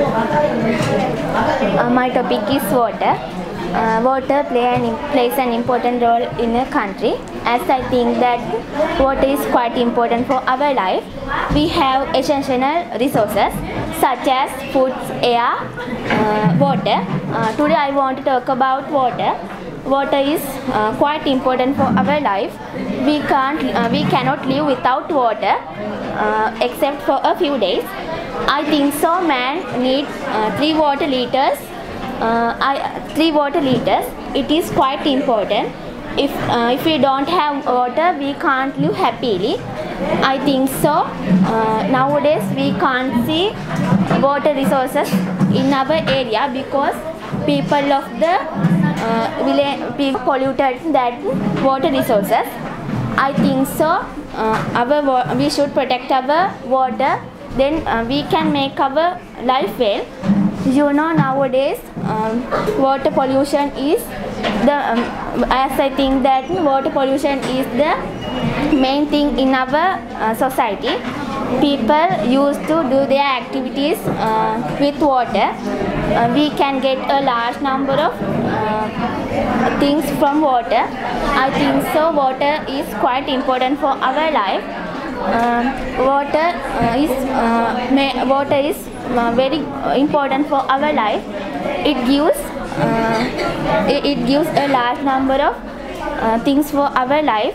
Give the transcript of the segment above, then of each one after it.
My topic is water. Water plays an important role in a country, as I think that water is quite important for our life. We have essential resources such as food, air, water. Today I want to talk about water. Water is quite important for our life. We cannot live without water except for a few days. I think so. Man needs 3 water liters. 3 water liters. It is quite important. If we don't have water, we can't live happily. I think so. Nowadays we can't see water resources in our area because people of the village polluted that water resources. I think so. We should protect our water. Then we can make our life well. You know, nowadays water pollution is as I think that water pollution is the main thing in our society. People used to do their activities with water. We can get a large number of things from water. I think so. Water is quite important for our life. Water is very important for our life. It gives a large number of things for our life.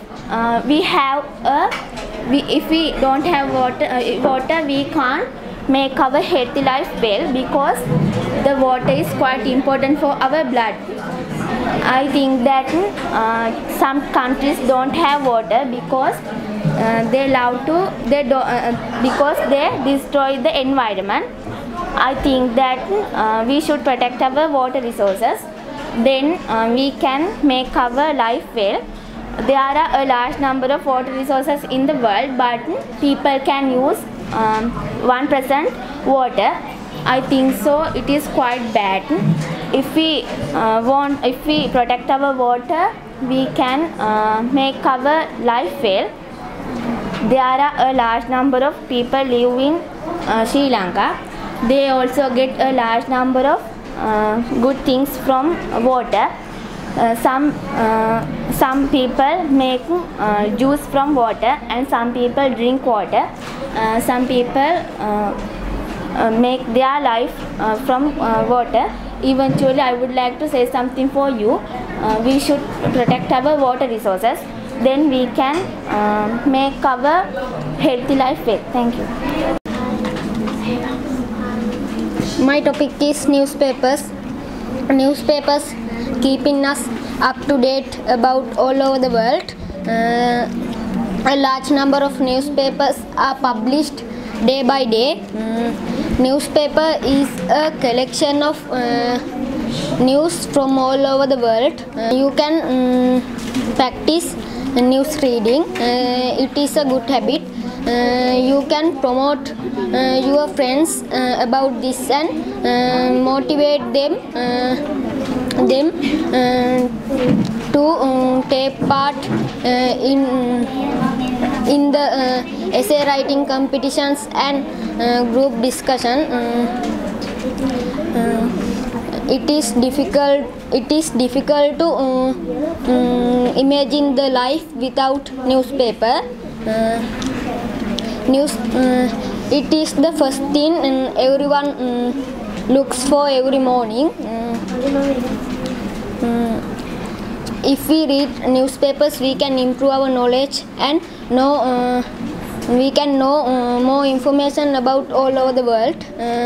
If we don't have water, we can't make our healthy life well because the water is quite important for our blood. I think that some countries don't have water because because they destroy the environment. I think that we should protect our water resources. Then we can make our life well. There are a large number of water resources in the world, but people can use 1% water. I think so. It is quite bad. If we protect our water, we can make our life well. There are a large number of people live in Sri Lanka. They also get a large number of good things from water. Some people make juice from water, and some people drink water. Some people make their life from water. Eventually, I would like to say something for you. We should protect our water resources. Then we can make our healthy life well. Thank you. My topic is newspapers. Newspapers keeping us up to date about all over the world. A large number of newspapers are published day by day. Newspaper is a collection of news from all over the world. You can practice news reading. It is a good habit. You can promote your friends about this and motivate them to take part in the essay writing competitions and group discussion. It is difficult to imagine the life without newspaper. It is the first thing everyone looks for every morning. If we read newspapers, we can improve our knowledge and we can know more information about all over the world.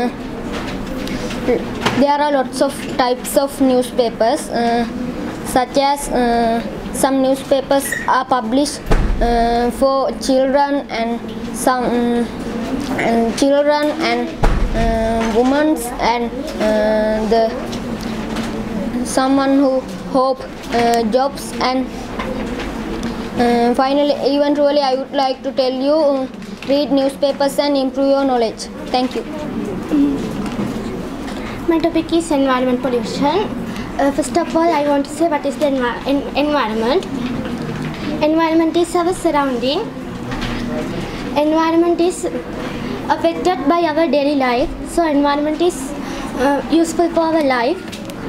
There are lots of types of newspapers, such as some newspapers are published for children and some children and women and someone who hope jobs, and finally, eventually, I would like to tell you, read newspapers and improve your knowledge. Thank you. My topic is environment pollution. First of all, I want to say what is the environment. Environment is our surrounding. Environment is affected by our daily life. So environment is useful for our life.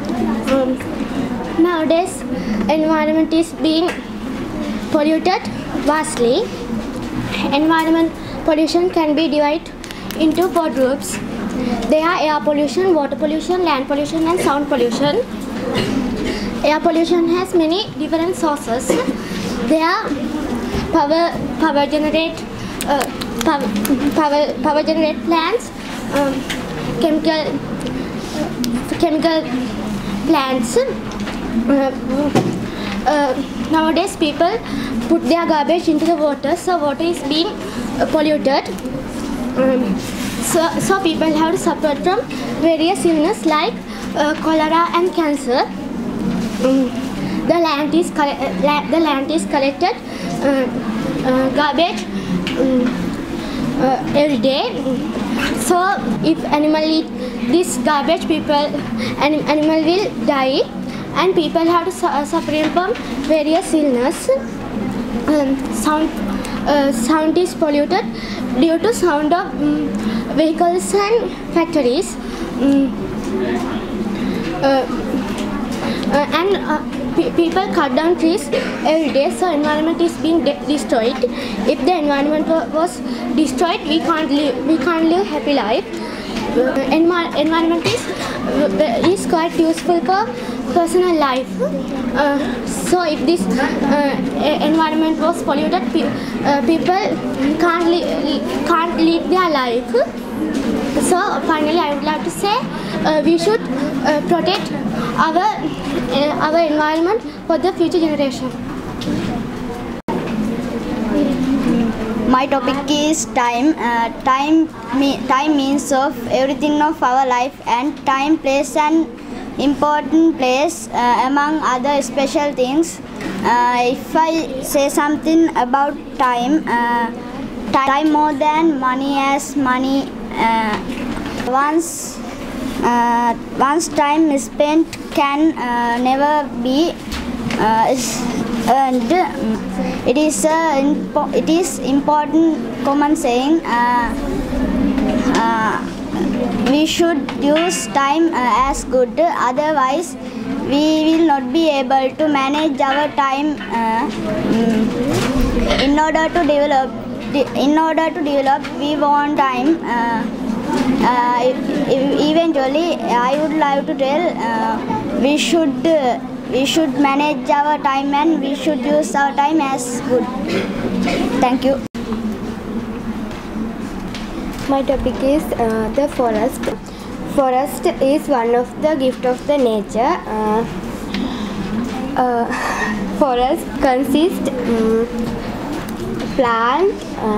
Nowadays, environment is being polluted vastly. Environment pollution can be divided into 4 groups. They are air pollution, water pollution, land pollution, and sound pollution. Air pollution has many different sources. There are power generate plants, chemical plants. Nowadays people put their garbage into the water, so water is being polluted. So people have to suffer from various illnesses like cholera and cancer. The land is collected garbage every day. So if animal eat this garbage, animal will die, and people have to suffer from various illness. Sound is polluted due to sound of vehicles and factories. People cut down trees every day, so environment is being destroyed. If the environment was destroyed, we can't live happy life. Environment is quite useful for personal life. So if this environment was polluted, people can't live their life. So finally, I would like to say we should protect our environment for the future generation. My topic is time. Time means of everything of our life, and time plays an important place among other special things. If I say something about time, time more than money, as money once time is spent can never be earned. It is important common saying. We should use time as good, otherwise we will not be able to manage our time. In order to develop, we want time. Eventually, I would like to tell we should manage our time, and we should use our time as good. Thank you. My topic is the forest. Forest is one of the gift of the nature. Forest consists plant,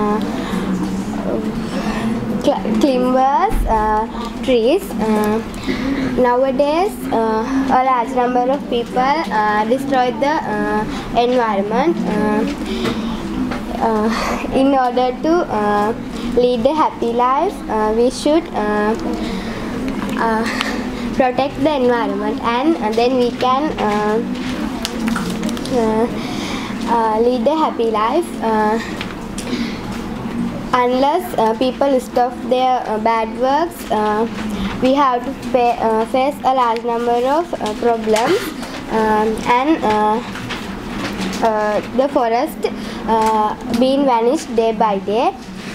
climbers, trees. Nowadays, a large number of people destroy the environment. In order to lead a happy life, we should protect the environment, and then we can lead a happy life. Unless people stop their bad works, we have to face a large number of problems, and the forest being vanished day by day.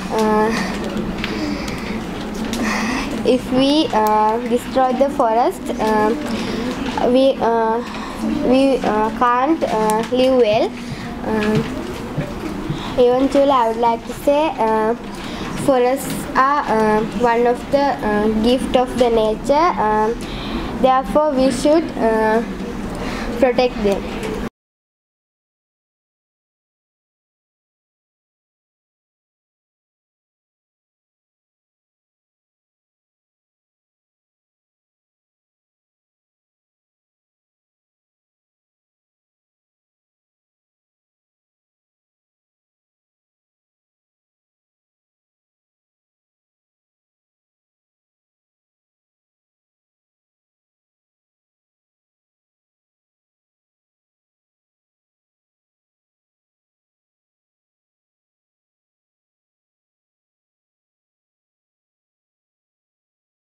If we destroy the forest, we can't live well. Eventually, I would like to say forests are one of the gift of the nature. Therefore, we should protect them.